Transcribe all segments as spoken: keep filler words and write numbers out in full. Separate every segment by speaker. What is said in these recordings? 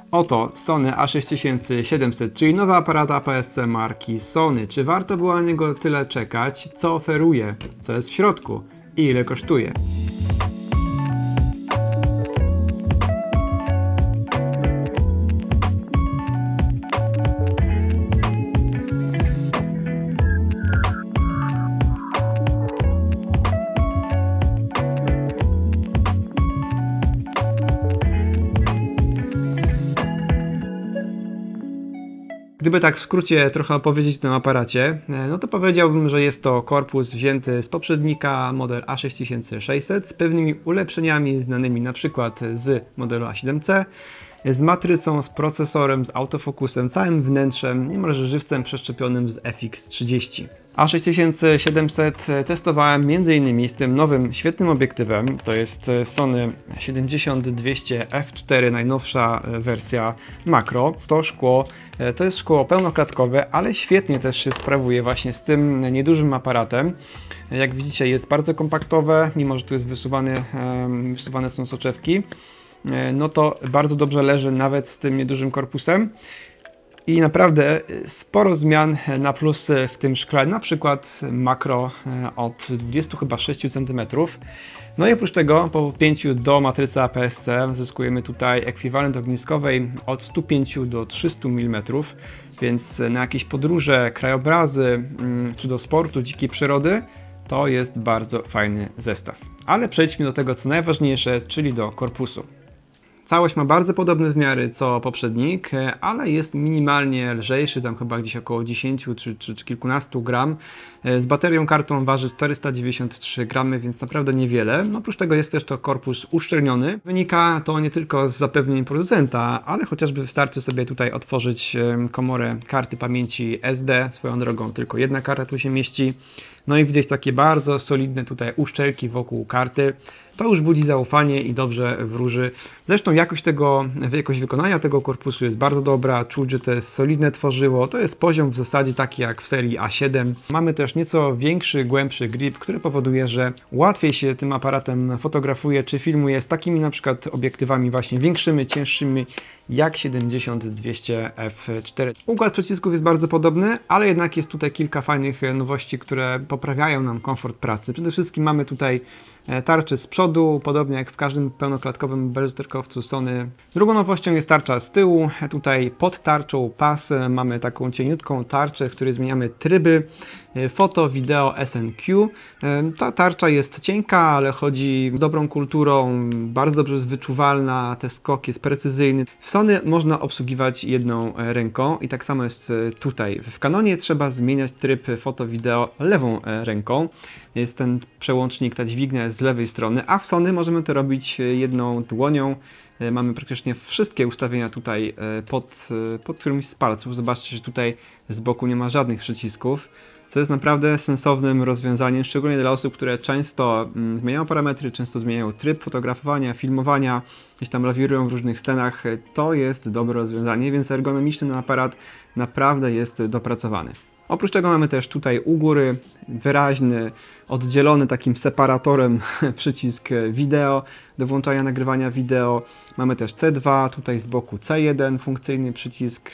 Speaker 1: Oto Sony A sześć tysięcy siedemset, czyli nowy aparat A P S C marki Sony. Czy warto było na niego tyle czekać? Co oferuje? Co jest w środku? I ile kosztuje? Gdyby tak w skrócie trochę opowiedzieć o tym aparacie, no to powiedziałbym, że jest to korpus wzięty z poprzednika model A sześć tysięcy sześćset z pewnymi ulepszeniami znanymi na przykład z modelu A siedem C, z matrycą, z procesorem, z autofokusem, całym wnętrzem, niemalże żywcem przeszczepionym z F X trzydzieści. A sześć tysięcy siedemset testowałem między innymi z tym nowym, świetnym obiektywem. To jest Sony siedemdziesiąt dwieście F cztery, najnowsza wersja makro. To szkło, to jest szkło pełnoklatkowe, ale świetnie też się sprawuje właśnie z tym niedużym aparatem. Jak widzicie, jest bardzo kompaktowe, mimo że tu jest wysuwany, wysuwane są soczewki. No to bardzo dobrze leży nawet z tym niedużym korpusem. I naprawdę sporo zmian na plus w tym szkle, na przykład makro od dwudziestu chyba sześciu centymetrów. No i oprócz tego po wpięciu do matrycy A P S C zyskujemy tutaj ekwiwalent ogniskowej od stu pięciu do trzystu milimetrów, więc na jakieś podróże, krajobrazy czy do sportu, dzikiej przyrody to jest bardzo fajny zestaw. Ale przejdźmy do tego co najważniejsze, czyli do korpusu. Całość ma bardzo podobne wymiary co poprzednik, ale jest minimalnie lżejszy, tam chyba gdzieś około dziesięciu czy, czy, czy kilkunastu gram. Z baterią kartą waży czterysta dziewięćdziesiąt trzy gramy, więc naprawdę niewiele. No, oprócz tego jest też to korpus uszczelniony. Wynika to nie tylko z zapewnień producenta, ale chociażby wystarczy sobie tutaj otworzyć komorę karty pamięci S D. Swoją drogą tylko jedna karta tu się mieści. No i widać takie bardzo solidne tutaj uszczelki wokół karty. To już budzi zaufanie i dobrze wróży. Zresztą jakość tego, jakość wykonania tego korpusu jest bardzo dobra. Czuć, że to jest solidne tworzywo. To jest poziom w zasadzie taki jak w serii A siedem. Mamy też nieco większy, głębszy grip, który powoduje, że łatwiej się tym aparatem fotografuje czy filmuje z takimi na przykład obiektywami właśnie większymi, cięższymi jak siedemdziesiąt dwieście F cztery. Układ przycisków jest bardzo podobny, ale jednak jest tutaj kilka fajnych nowości, które poprawiają nam komfort pracy. Przede wszystkim mamy tutaj tarczy z przodu, podobnie jak w każdym pełnoklatkowym bezlusterkowcu Sony. Drugą nowością jest tarcza z tyłu. Tutaj pod tarczą pas mamy taką cieniutką tarczę, w której zmieniamy tryby foto, wideo, S N Q. Ta tarcza jest cienka, ale chodzi z dobrą kulturą, bardzo dobrze jest wyczuwalna, ten skok jest precyzyjny. W Sony można obsługiwać jedną ręką i tak samo jest tutaj. W Canonie trzeba zmieniać tryb foto, wideo lewą ręką. Jest ten przełącznik, ta dźwignia jest z lewej strony, a w Sony możemy to robić jedną dłonią. Mamy praktycznie wszystkie ustawienia tutaj pod, pod którymś z palców. Zobaczcie, że tutaj z boku nie ma żadnych przycisków, co jest naprawdę sensownym rozwiązaniem, szczególnie dla osób, które często zmieniają parametry, często zmieniają tryb fotografowania, filmowania, gdzieś tam lawirują w różnych scenach. To jest dobre rozwiązanie, więc ergonomiczny ten aparat naprawdę jest dopracowany. Oprócz tego mamy też tutaj u góry wyraźny, oddzielony takim separatorem przycisk wideo do włączania nagrywania wideo. Mamy też C dwa, tutaj z boku C jeden, funkcyjny przycisk.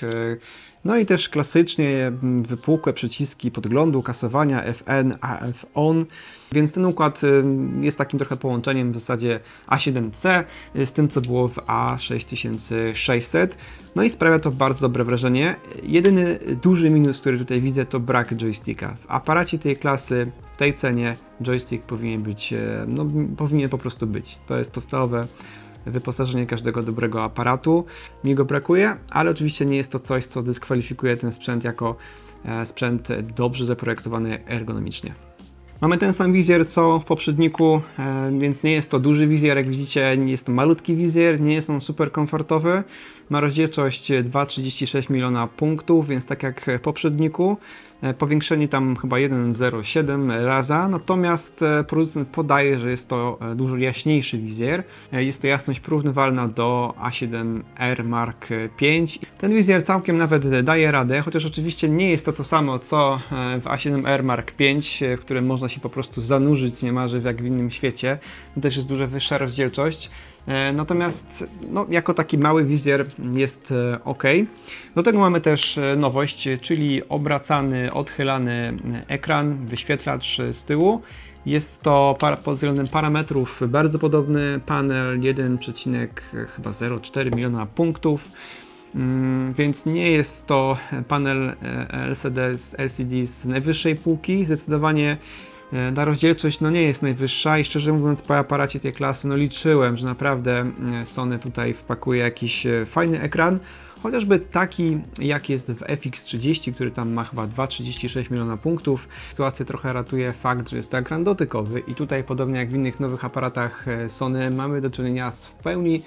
Speaker 1: No i też klasycznie wypukłe przyciski podglądu, kasowania, F N, A F on. Więc ten układ jest takim trochę połączeniem w zasadzie A siedem C z tym, co było w A sześć tysięcy sześćset. No i sprawia to bardzo dobre wrażenie. Jedyny duży minus, który tutaj widzę, to brak joysticka. W aparacie tej klasy, w tej cenie joystick powinien być, no powinien po prostu być. To jest podstawowe wyposażenie każdego dobrego aparatu. Mi go brakuje, ale oczywiście nie jest to coś, co dyskwalifikuje ten sprzęt jako sprzęt dobrze zaprojektowany ergonomicznie. Mamy ten sam wizjer co w poprzedniku, więc nie jest to duży wizjer, jak widzicie, nie jest to malutki wizjer, nie jest on super komfortowy. Ma rozdzielczość dwa przecinek trzydzieści sześć miliona punktów, więc tak jak w poprzedniku. Powiększenie tam chyba jeden przecinek zero siedem raza, natomiast producent podaje, że jest to dużo jaśniejszy wizjer. Jest to jasność porównywalna do A siedem R Mark pięć. Ten wizjer całkiem nawet daje radę, chociaż oczywiście nie jest to to samo co w A siedem R Mark pięć, w którym można się po prostu zanurzyć niemalże jak w innym świecie. To też jest dużo wyższa rozdzielczość. Natomiast no, jako taki mały wizjer jest ok. Do tego mamy też nowość, czyli obracany, odchylany ekran, wyświetlacz z tyłu. Jest to pod względem parametrów bardzo podobny panel, jeden przecinek zero cztery miliona punktów, więc nie jest to panel L C D z L C D z najwyższej półki. Zdecydowanie ta rozdzielczość no nie jest najwyższa i szczerze mówiąc po aparacie tej klasy no liczyłem, że naprawdę Sony tutaj wpakuje jakiś fajny ekran. Chociażby taki jak jest w F X trzydzieści, który tam ma chyba dwa przecinek trzydzieści sześć miliona punktów. Sytuację trochę ratuje fakt, że jest to ekran dotykowy i tutaj podobnie jak w innych nowych aparatach Sony mamy do czynienia z w pełni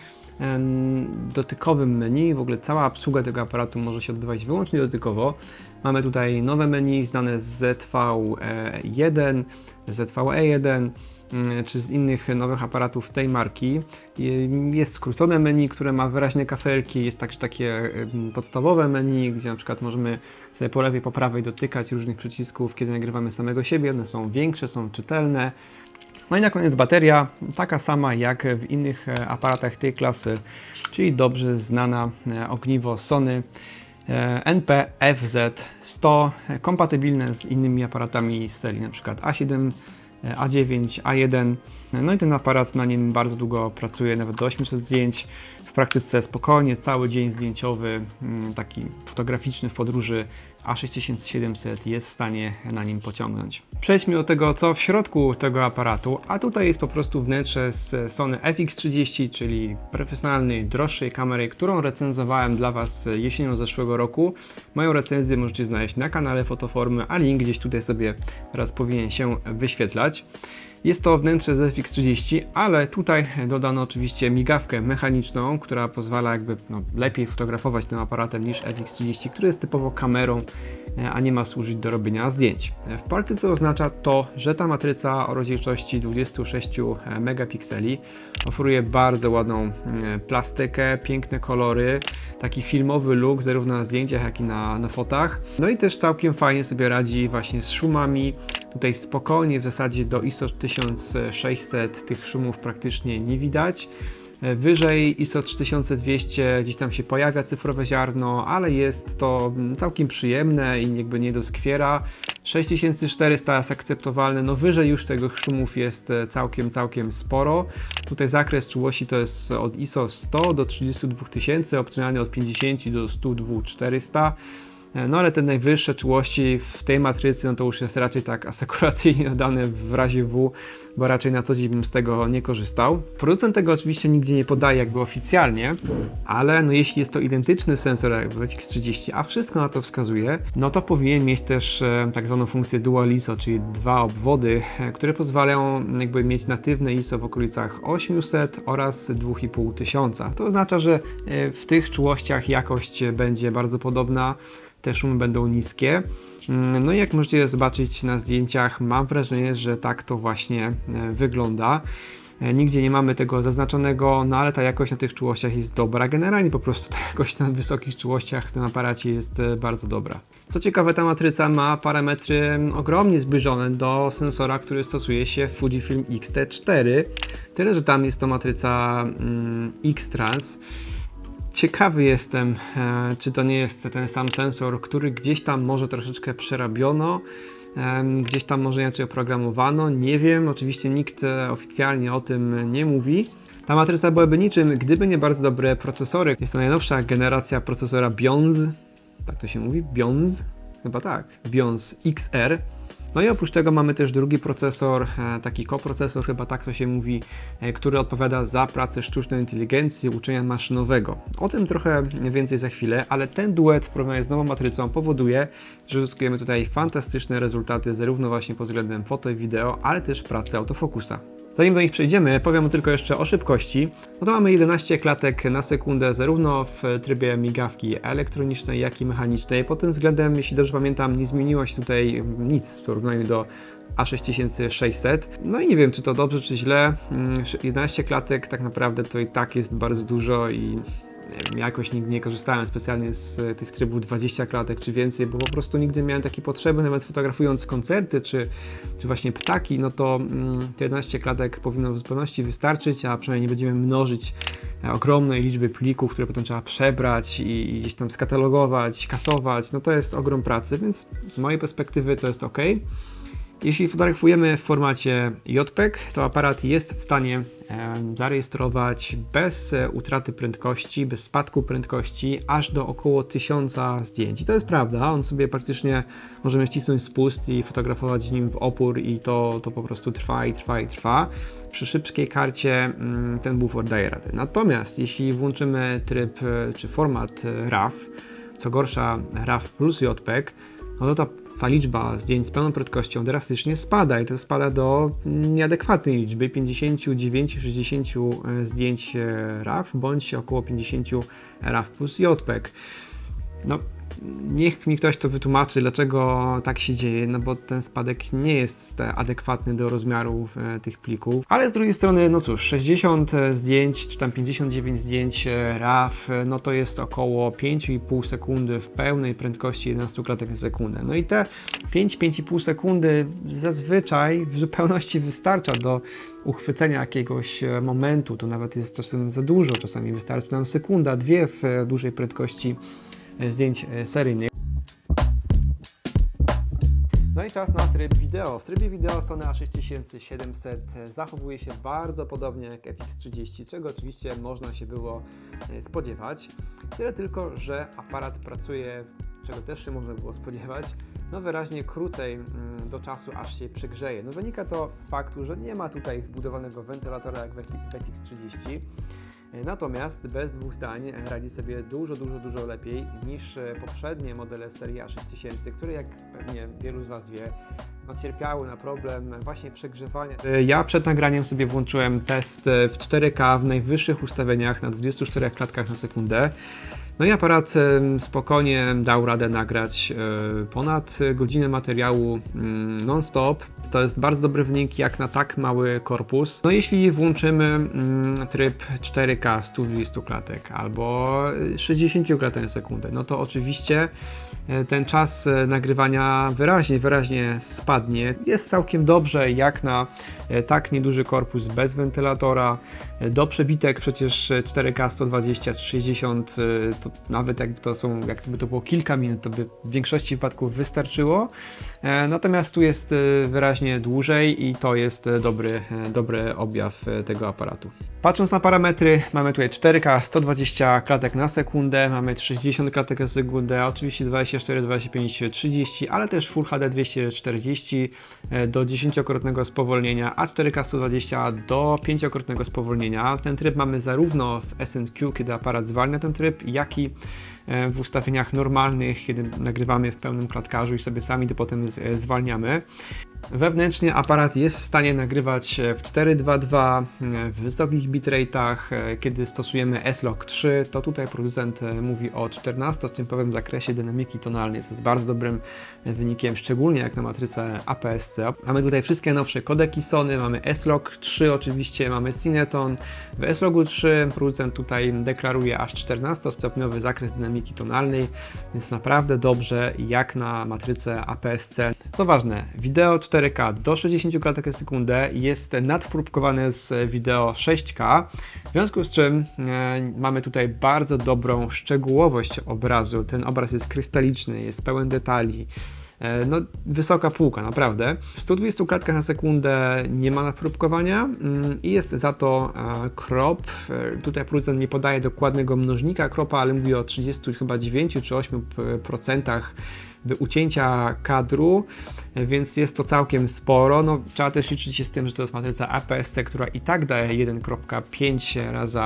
Speaker 1: dotykowym menu. W ogóle cała obsługa tego aparatu może się odbywać wyłącznie dotykowo. Mamy tutaj nowe menu znane z Z V jeden, Z V E jeden czy z innych nowych aparatów tej marki. Jest skrócone menu, które ma wyraźne kafelki, jest także takie podstawowe menu, gdzie na przykład możemy sobie po lewej, po prawej dotykać różnych przycisków, kiedy nagrywamy samego siebie. One są większe, są czytelne. No i na koniec bateria, taka sama jak w innych aparatach tej klasy, czyli dobrze znana ogniwo Sony N P F Z sto, kompatybilne z innymi aparatami z serii, np. A siedem, A dziewięć, A jeden. No i ten aparat na nim bardzo długo pracuje, nawet do osiemset zdjęć. W praktyce spokojnie, cały dzień zdjęciowy, taki fotograficzny w podróży A sześć tysięcy siedemset jest w stanie na nim pociągnąć. Przejdźmy do tego, co w środku tego aparatu, a tutaj jest po prostu wnętrze z Sony F X trzydzieści, czyli profesjonalnej, droższej kamery, którą recenzowałem dla Was jesienią zeszłego roku. Moją recenzję możecie znaleźć na kanale Fotoformy, a link gdzieś tutaj sobie teraz powinien się wyświetlać. Jest to wnętrze z F X trzydzieści, ale tutaj dodano oczywiście migawkę mechaniczną, która pozwala jakby no, lepiej fotografować tym aparatem niż F X trzydzieści, który jest typowo kamerą, a nie ma służyć do robienia zdjęć. W praktyce oznacza to, że ta matryca o rozdzielczości dwudziestu sześciu megapikseli oferuje bardzo ładną plastykę, piękne kolory, taki filmowy look zarówno na zdjęciach, jak i na, na fotach. No i też całkiem fajnie sobie radzi właśnie z szumami. Tutaj spokojnie w zasadzie do I S O tysiąc sześćset tych szumów praktycznie nie widać. Wyżej I S O trzy tysiące dwieście gdzieś tam się pojawia cyfrowe ziarno, ale jest to całkiem przyjemne i jakby nie doskwiera. sześć tysięcy czterysta jest akceptowalne, no wyżej już tego szumów jest całkiem, całkiem sporo. Tutaj zakres czułości to jest od I S O sto do trzydziestu dwóch tysięcy, opcjonalnie od pięćdziesięciu do stu dwóch tysięcy czterystu. No ale te najwyższe czułości w tej matrycy, no to już jest raczej tak asekuracyjnie dodane w razie W, bo raczej na co dzień bym z tego nie korzystał. Producent tego oczywiście nigdzie nie podaje jakby oficjalnie, ale no jeśli jest to identyczny sensor jak w F X trzydzieści, a wszystko na to wskazuje, no to powinien mieć też e, tak zwaną funkcję Dual I S O, czyli dwa obwody, e, które pozwalają jakby mieć natywne I S O w okolicach osiemset oraz dwa i pół tysiąca. To oznacza, że e, w tych czułościach jakość będzie bardzo podobna. Te szumy będą niskie. No i jak możecie zobaczyć na zdjęciach, mam wrażenie, że tak to właśnie wygląda. Nigdzie nie mamy tego zaznaczonego, no ale ta jakość na tych czułościach jest dobra. Generalnie po prostu ta jakość na wysokich czułościach w tym aparacie jest bardzo dobra. Co ciekawe, ta matryca ma parametry ogromnie zbliżone do sensora, który stosuje się w Fujifilm X T cztery. Tyle, że tam jest to matryca mm, X-Trans. Ciekawy jestem, e, czy to nie jest ten sam sensor, który gdzieś tam może troszeczkę przerabiono, e, gdzieś tam może inaczej oprogramowano, nie wiem, oczywiście nikt oficjalnie o tym nie mówi. Ta matryca byłaby niczym, gdyby nie bardzo dobre procesory. Jest to najnowsza generacja procesora Bionz, tak to się mówi? Bionz? Chyba tak, Bionz X R. No i oprócz tego mamy też drugi procesor, taki koprocesor, chyba tak to się mówi, który odpowiada za pracę sztucznej inteligencji, uczenia maszynowego. O tym trochę więcej za chwilę, ale ten duet w porównaniu z nową matrycą powoduje, że uzyskujemy tutaj fantastyczne rezultaty zarówno właśnie pod względem foto i wideo, ale też pracy autofokusa. Zanim do nich przejdziemy, powiem tylko jeszcze o szybkości. No to mamy jedenaście klatek na sekundę, zarówno w trybie migawki elektronicznej, jak i mechanicznej. Pod tym względem, jeśli dobrze pamiętam, nie zmieniło się tutaj nic w porównaniu do A sześć tysięcy sześćset. No i nie wiem, czy to dobrze, czy źle. jedenaście klatek tak naprawdę to i tak jest bardzo dużo i nie wiem, jakoś nigdy nie korzystałem specjalnie z tych trybów dwadzieścia klatek czy więcej, bo po prostu nigdy nie miałem takiej potrzeby, nawet fotografując koncerty czy, czy właśnie ptaki, no to mm, te jedenaście klatek powinno w zupełności wystarczyć, a przynajmniej nie będziemy mnożyć ogromnej liczby plików, które potem trzeba przebrać i, i gdzieś tam skatalogować, kasować, no to jest ogrom pracy, więc z mojej perspektywy to jest ok. Jeśli fotografujemy w formacie J P E G, to aparat jest w stanie e, zarejestrować bez e, utraty prędkości, bez spadku prędkości, aż do około tysiąca zdjęć. I to jest prawda, on sobie praktycznie możemy wcisnąć spust i fotografować nim w opór i to, to po prostu trwa i trwa i trwa. Przy szybkiej karcie mm, ten bufor daje radę. Natomiast jeśli włączymy tryb e, czy format e, R A W, co gorsza R A W plus J P E G, no to ta ta liczba zdjęć z pełną prędkością drastycznie spada i to spada do nieadekwatnej liczby pięćdziesiąt dziewięć do sześćdziesięciu zdjęć R A W bądź około pięćdziesiąt R A W plus J P E G. No, niech mi ktoś to wytłumaczy, dlaczego tak się dzieje, no bo ten spadek nie jest adekwatny do rozmiarów e, tych plików. Ale z drugiej strony, no cóż, sześćdziesiąt zdjęć, czy tam pięćdziesiąt dziewięć zdjęć R A W, no to jest około pięć i pół sekundy w pełnej prędkości jedenaście klatek na sekundę. No i te pięć do pięciu i pół sekundy zazwyczaj w zupełności wystarcza do uchwycenia jakiegoś momentu. To nawet jest czasem za dużo, czasami wystarczy nam sekunda, dwie w dużej prędkości zdjęć seryjnych. No i czas na tryb wideo. W trybie wideo Sony A sześć tysięcy siedemset zachowuje się bardzo podobnie jak F X trzydzieści, czego oczywiście można się było spodziewać. Tyle tylko, że aparat pracuje, czego też się można było spodziewać, no wyraźnie krócej do czasu, aż się przegrzeje. No wynika to z faktu, że nie ma tutaj wbudowanego wentylatora jak w F X trzydzieści. Natomiast bez dwóch zdań radzi sobie dużo, dużo, dużo lepiej niż poprzednie modele serii A sześć tysięcy, które, jak pewnie wielu z Was wie, no, cierpiały na problem właśnie przegrzewania. Ja przed nagraniem sobie włączyłem test w cztery K w najwyższych ustawieniach na dwudziestu czterech klatkach na sekundę. No i aparat spokojnie dał radę nagrać ponad godzinę materiału non-stop. To jest bardzo dobry wynik jak na tak mały korpus. No jeśli włączymy tryb cztery K sto dwadzieścia klatek albo sześćdziesiąt klatek na sekundę, no to oczywiście ten czas nagrywania wyraźnie, wyraźnie spadnie. Jest całkiem dobrze jak na tak nieduży korpus bez wentylatora. Do przebitek przecież cztery K sto dwadzieścia czy sześćdziesiąt, to nawet jakby to są, jakby to było kilka minut, to by w większości wypadków wystarczyło. Natomiast tu jest wyraźnie dłużej i to jest dobry, dobry objaw tego aparatu. Patrząc na parametry, mamy tutaj cztery K sto dwadzieścia klatek na sekundę, mamy sześćdziesiąt klatek na sekundę, oczywiście dwadzieścia cztery, dwadzieścia pięć, trzydzieści, ale też Full H D dwieście czterdzieści do dziesięciokrotnego spowolnienia, a cztery K sto dwadzieścia do pięciokrotnego spowolnienia. Ten tryb mamy zarówno w S and Q, kiedy aparat zwalnia ten tryb, jak i w ustawieniach normalnych, kiedy nagrywamy w pełnym klatkarzu i sobie sami to potem zwalniamy. Wewnętrznie aparat jest w stanie nagrywać w cztery dwa dwa w wysokich bitrate'ach. Kiedy stosujemy S Log trzy, to tutaj producent mówi o czternastoodcinkowym zakresie dynamiki tonalnej, co jest bardzo dobrym wynikiem, szczególnie jak na matrycę A P S C. Mamy tutaj wszystkie nowsze kodeki Sony, mamy S Log trzy oczywiście, mamy Cineton. W S Logu trzy producent tutaj deklaruje aż czternastostopniowy zakres dynamiki tonalnej, więc naprawdę dobrze jak na matrycę A P S C. Co ważne, wideo cztery K do sześćdziesięciu klatek na sekundę jest nadpróbkowane z wideo sześć K, w związku z czym e, mamy tutaj bardzo dobrą szczegółowość obrazu. Ten obraz jest krystaliczny, jest pełen detali. E, no, wysoka półka, naprawdę. W stu dwudziestu klatkach na sekundę nie ma nadpróbkowania mm, i jest za to e, crop. E, tutaj producent nie podaje dokładnego mnożnika cropa, ale mówi o trzydziestu chyba dziewięciu czy ośmiu procentach ucięcia kadru, więc jest to całkiem sporo. No, trzeba też liczyć się z tym, że to jest matryca A P S C, która i tak daje jeden przecinek pięć razy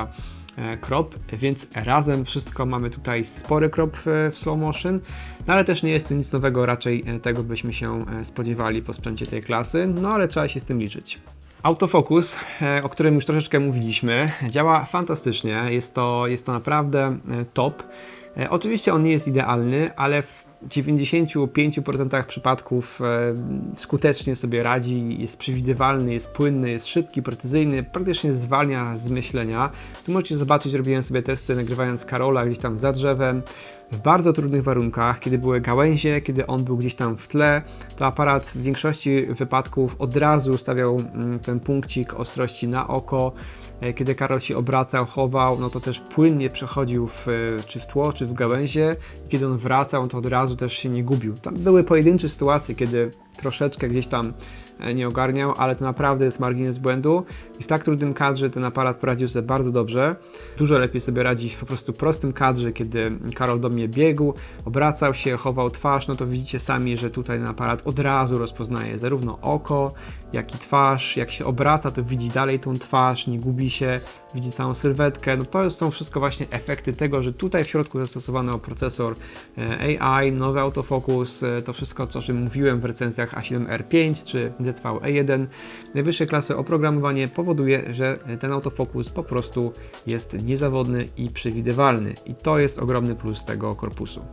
Speaker 1: crop, więc razem wszystko mamy tutaj spory crop w slow motion, no ale też nie jest to nic nowego, raczej tego byśmy się spodziewali po sprzęcie tej klasy, no ale trzeba się z tym liczyć. Autofokus, o którym już troszeczkę mówiliśmy, działa fantastycznie, jest to, jest to naprawdę top. Oczywiście on nie jest idealny, ale w dziewięćdziesięciu pięciu procentach przypadków skutecznie sobie radzi, jest przewidywalny, jest płynny, jest szybki, precyzyjny, praktycznie zwalnia z myślenia. Tu możecie zobaczyć, robiłem sobie testy nagrywając Karola gdzieś tam za drzewem, w bardzo trudnych warunkach, kiedy były gałęzie, kiedy on był gdzieś tam w tle, to aparat w większości wypadków od razu ustawiał ten punkcik ostrości na oko. Kiedy Karol się obracał, chował, no to też płynnie przechodził w, czy w tło, czy w gałęzie. Kiedy on wracał, to od razu też się nie gubił. Tam były pojedyncze sytuacje, kiedy troszeczkę gdzieś tam nie ogarniał, ale to naprawdę jest margines błędu i w tak trudnym kadrze ten aparat poradził sobie bardzo dobrze. Dużo lepiej sobie radzi w po prostu prostym kadrze, kiedy Karol do mnie biegł, obracał się, chował twarz, no to widzicie sami, że tutaj ten aparat od razu rozpoznaje zarówno oko, jak i twarz. Jak się obraca, to widzi dalej tą twarz, nie gubi się, widzi całą sylwetkę. No to są wszystko właśnie efekty tego, że tutaj w środku zastosowano procesor A I, nowy autofokus, to wszystko, o czym mówiłem w recenzjach A siedem R pięć czy Z V E jeden. Najwyższej klasy oprogramowanie powoduje, że ten autofokus po prostu jest niezawodny i przewidywalny. I to jest ogromny plus tego korpusu.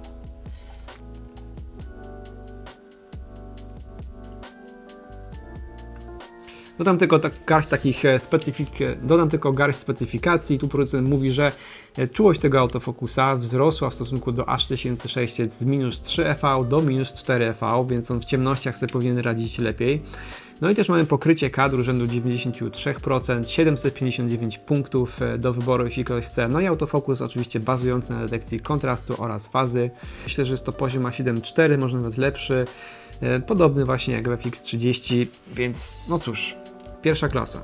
Speaker 1: Dodam tylko tak, garść takich specyfik, dodam tylko garść specyfikacji. Tu producent mówi, że czułość tego autofokusa wzrosła w stosunku do A sześć tysięcy sześćset z minus trzy E V do minus cztery E V, więc on w ciemnościach sobie powinien radzić lepiej. No i też mamy pokrycie kadru rzędu dziewięćdziesiąt trzy procent, siedemset pięćdziesiąt dziewięć punktów do wyboru, jeśli ktoś chce. No i autofokus oczywiście bazujący na detekcji kontrastu oraz fazy. Myślę, że jest to poziom A siedem cztery, może nawet lepszy. Podobny właśnie jak w F X trzydzieści, więc no cóż, pierwsza klasa.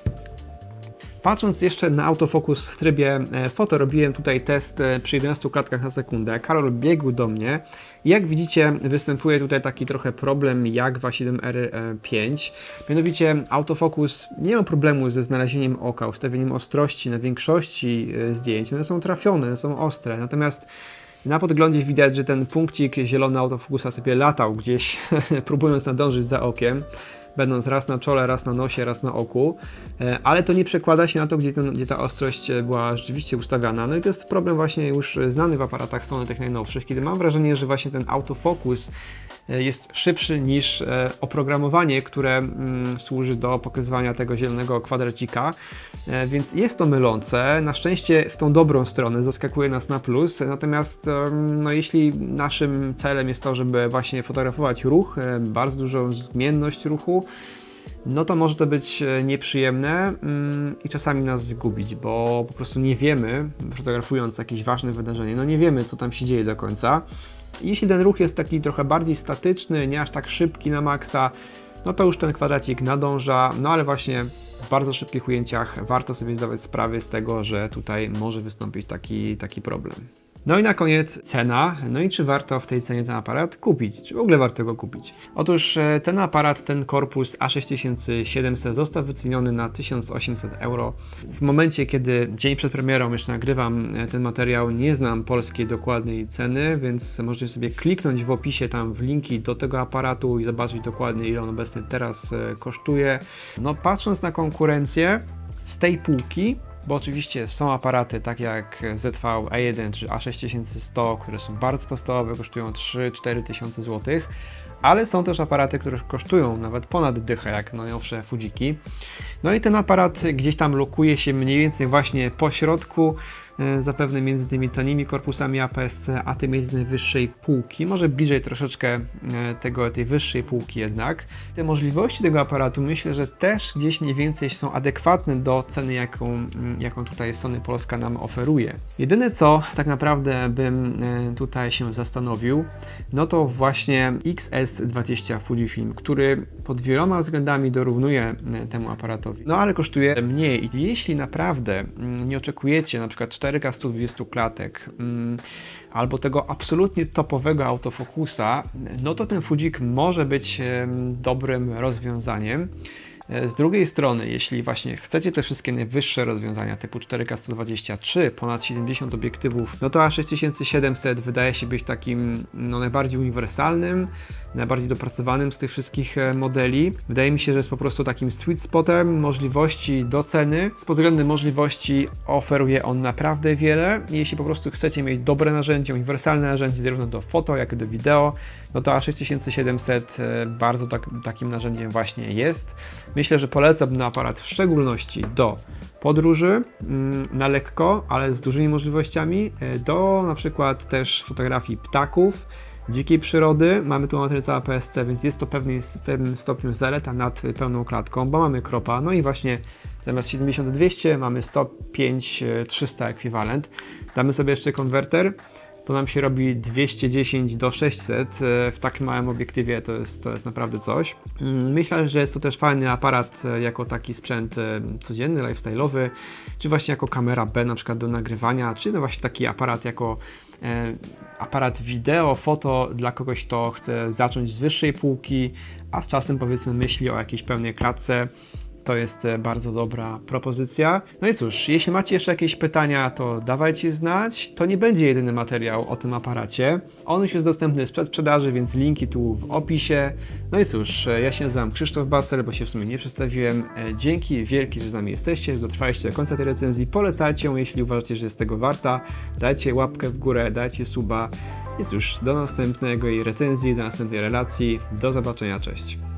Speaker 1: Patrząc jeszcze na autofokus w trybie foto, robiłem tutaj test przy jedenastu klatkach na sekundę. Karol biegł do mnie. Jak widzicie, występuje tutaj taki trochę problem jak w A siedem R pięć. Mianowicie autofokus nie ma problemu ze znalezieniem oka, ustawieniem ostrości na większości zdjęć. One są trafione, one są ostre. Natomiast na podglądzie widać, że ten punkcik zielony autofokusa sobie latał gdzieś, próbując nadążyć za okiem, będąc raz na czole, raz na nosie, raz na oku, ale to nie przekłada się na to, gdzie, ten, gdzie ta ostrość była rzeczywiście ustawiana. No i to jest problem właśnie już znany w aparatach Sony tych najnowszych, kiedy mam wrażenie, że właśnie ten autofokus jest szybszy niż oprogramowanie, które służy do pokazywania tego zielonego kwadracika, więc jest to mylące. Na szczęście w tą dobrą stronę zaskakuje nas na plus, natomiast no, jeśli naszym celem jest to, żeby właśnie fotografować ruch, bardzo dużą zmienność ruchu, no to może to być nieprzyjemne i czasami nas zgubić, bo po prostu nie wiemy, fotografując jakieś ważne wydarzenie, no nie wiemy, co tam się dzieje do końca. Jeśli ten ruch jest taki trochę bardziej statyczny, nie aż tak szybki na maksa, no to już ten kwadracik nadąża, no ale właśnie w bardzo szybkich ujęciach warto sobie zdawać sprawę z tego, że tutaj może wystąpić taki, taki problem. No i na koniec cena, no i czy warto w tej cenie ten aparat kupić, czy w ogóle warto go kupić? Otóż ten aparat, ten korpus A sześć tysięcy siedemset został wyceniony na tysiąc osiemset euro. W momencie, kiedy dzień przed premierą jeszcze nagrywam ten materiał, nie znam polskiej dokładnej ceny, więc możecie sobie kliknąć w opisie tam w linki do tego aparatu i zobaczyć dokładnie, ile on obecnie teraz kosztuje. No patrząc na konkurencję z tej półki, bo oczywiście są aparaty takie jak Z V E jeden czy A sześć tysięcy sto, które są bardzo podstawowe, kosztują trzy cztery tysiące złotych, ale są też aparaty, które kosztują nawet ponad dychę, jak najnowsze Fujiki. No i ten aparat gdzieś tam lokuje się mniej więcej właśnie po środku, zapewne między tymi tanimi korpusami A P S C, a tymi z najwyższej półki, może bliżej troszeczkę tego, tej wyższej półki jednak. Te możliwości tego aparatu myślę, że też gdzieś mniej więcej są adekwatne do ceny, jaką, jaką tutaj Sony Polska nam oferuje. Jedyne co tak naprawdę bym tutaj się zastanowił, no to właśnie X S dwadzieścia Fujifilm, który pod wieloma względami dorównuje temu aparatowi, no ale kosztuje mniej i jeśli naprawdę nie oczekujecie na przykład cztery K sto dwadzieścia klatek mm, albo tego absolutnie topowego autofokusa, no to ten Fujik może być e, dobrym rozwiązaniem. Z drugiej strony, jeśli właśnie chcecie te wszystkie najwyższe rozwiązania typu cztery K sto dwadzieścia trzy, ponad siedemdziesiąt obiektywów, no to A sześć tysięcy siedemset wydaje się być takim no, najbardziej uniwersalnym, najbardziej dopracowanym z tych wszystkich modeli. Wydaje mi się, że jest po prostu takim sweet spotem możliwości do ceny. Pod względem możliwości oferuje on naprawdę wiele. Jeśli po prostu chcecie mieć dobre narzędzie, uniwersalne narzędzie zarówno do foto, jak i do wideo, no to A sześć tysięcy siedemset bardzo tak, takim narzędziem właśnie jest. Myślę, że polecam ten aparat w szczególności do podróży na lekko, ale z dużymi możliwościami, do na przykład też fotografii ptaków, dzikiej przyrody. Mamy tu matrycę A P S C, więc jest to pewnie w pewnym stopniu zaleta nad pełną klatką, bo mamy cropa, no i właśnie zamiast siedemdziesiąt dwieście mamy sto pięć trzysta ekwiwalent. Damy sobie jeszcze konwerter, to nam się robi dwieście dziesięć do sześćset. W takim małym obiektywie to jest, to jest naprawdę coś. Myślę, że jest to też fajny aparat jako taki sprzęt codzienny, lifestyle'owy, czy właśnie jako kamera B na przykład do nagrywania, czy no właśnie taki aparat jako e, aparat wideo, foto dla kogoś, kto chce zacząć z wyższej półki, a z czasem powiedzmy myśli o jakiejś pełnej klatce. To jest bardzo dobra propozycja. No i cóż, jeśli macie jeszcze jakieś pytania, to dawajcie znać. To nie będzie jedyny materiał o tym aparacie. On już jest dostępny z przedsprzedaży, więc linki tu w opisie. No i cóż, ja się nazywam Krzysztof Basel, bo się w sumie nie przedstawiłem. Dzięki wielkie, że z nami jesteście, że dotrwaliście do końca tej recenzji. Polecajcie ją, jeśli uważacie, że jest tego warta. Dajcie łapkę w górę, dajcie suba. I cóż, do następnego jej recenzji, do następnej relacji. Do zobaczenia, cześć.